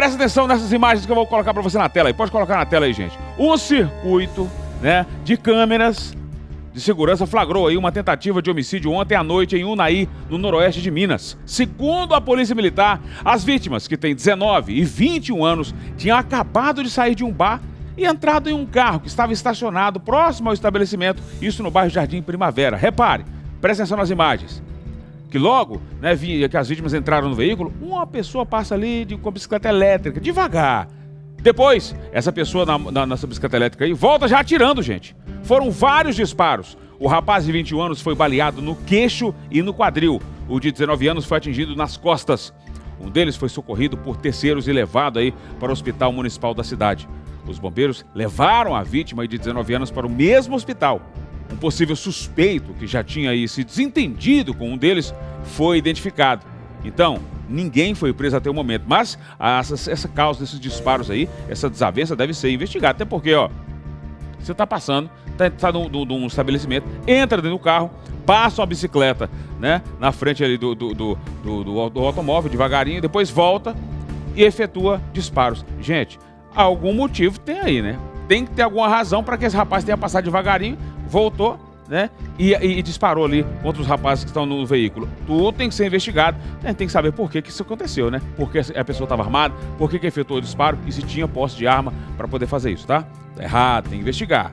Presta atenção nessas imagens que eu vou colocar para você na tela aí. Pode colocar na tela aí, gente. Um circuito, né, de câmeras de segurança flagrou aí uma tentativa de homicídio ontem à noite em Unai, no noroeste de Minas. Segundo a Polícia Militar, as vítimas, que têm 19 e 21 anos, tinham acabado de sair de um bar e entrado em um carro que estava estacionado próximo ao estabelecimento, isso no bairro Jardim Primavera. Repare, presta atenção nas imagens. Que logo, né, que as vítimas entraram no veículo, uma pessoa passa ali com a bicicleta elétrica, devagar. Depois, essa pessoa nessa bicicleta elétrica aí volta já atirando, gente. Foram vários disparos. O rapaz de 21 anos foi baleado no queixo e no quadril. O de 19 anos foi atingido nas costas. Um deles foi socorrido por terceiros e levado aí para o hospital municipal da cidade. Os bombeiros levaram a vítima de 19 anos para o mesmo hospital. Um possível suspeito que já tinha aí se desentendido com um deles foi identificado. Então, ninguém foi preso até o momento, mas essa causa desses disparos aí, essa desavença deve ser investigada, até porque, ó, você está passando, está num estabelecimento, entra dentro do carro, passa uma bicicleta, né, na frente ali do automóvel, devagarinho, depois volta e efetua disparos. Gente, algum motivo tem aí, né? Tem que ter alguma razão para que esse rapaz tenha passado devagarinho, voltou, né, e disparou ali contra os rapazes que estão no veículo. Tudo tem que ser investigado. A gente tem que saber por que isso aconteceu, né? Por que a pessoa estava armada, por que efetuou o disparo e se tinha posse de arma para poder fazer isso, tá? Tá errado, tem que investigar.